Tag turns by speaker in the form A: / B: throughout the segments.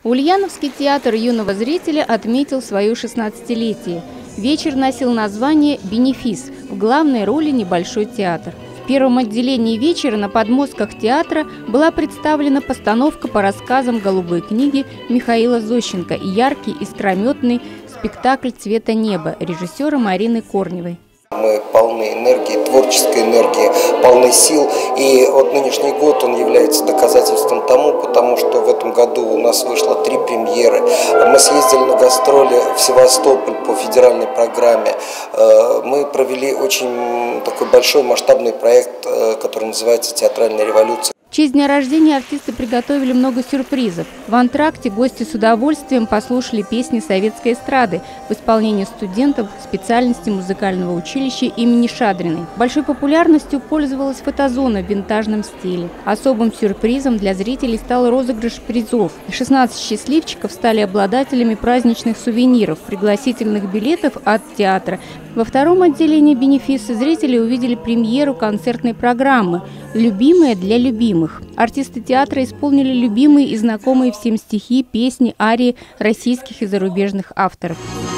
A: Ульяновский театр юного зрителя отметил свое 16-летие. Вечер носил название «Бенефис», в главной роли небольшой театр. В первом отделении вечера на подмостках театра была представлена постановка по рассказам «Голубой книги» Михаила Зощенко и яркий искрометный спектакль «Цвета неба» режиссера Марины Корневой.
B: Мы полны энергии, творческой энергии, полны сил. И вот нынешний год он является доказательством тому, потому что в этом году у нас вышло 3 премьеры. Мы съездили на гастроли в Севастополь по федеральной программе. Мы провели очень такой большой масштабный проект, который называется «Театральная революция».
A: В честь дня рождения артисты приготовили много сюрпризов. В антракте гости с удовольствием послушали песни советской эстрады в исполнении студентов специальности музыкального училища имени Шадриной. Большой популярностью пользовалась фотозона в винтажном стиле. Особым сюрпризом для зрителей стал розыгрыш призов. 16 счастливчиков стали обладателями праздничных сувениров, пригласительных билетов от театра. Во втором отделении «Бенефиса» зрители увидели премьеру концертной программы «Любимые для любимых». Артисты театра исполнили любимые и знакомые всем стихи, песни, арии российских и зарубежных авторов.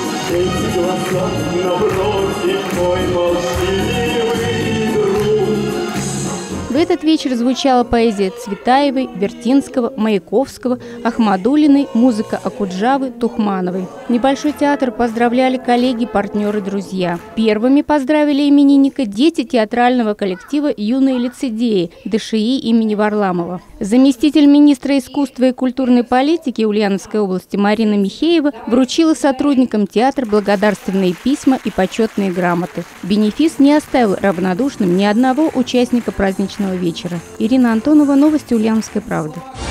A: В этот вечер звучала поэзия Цветаевой, Вертинского, Маяковского, Ахмадуллиной, музыка Акуджавы, Тухмановой. Небольшой театр поздравляли коллеги, партнеры, друзья. Первыми поздравили именинника дети театрального коллектива «Юные лицедеи» ДШИ имени Варламова. Заместитель министра искусства и культурной политики Ульяновской области Марина Михеева вручила сотрудникам театра благодарственные письма и почетные грамоты. «Бенефис» не оставил равнодушным ни одного участника праздничного вечера. Ирина Антонова, новости Ульяновской правды.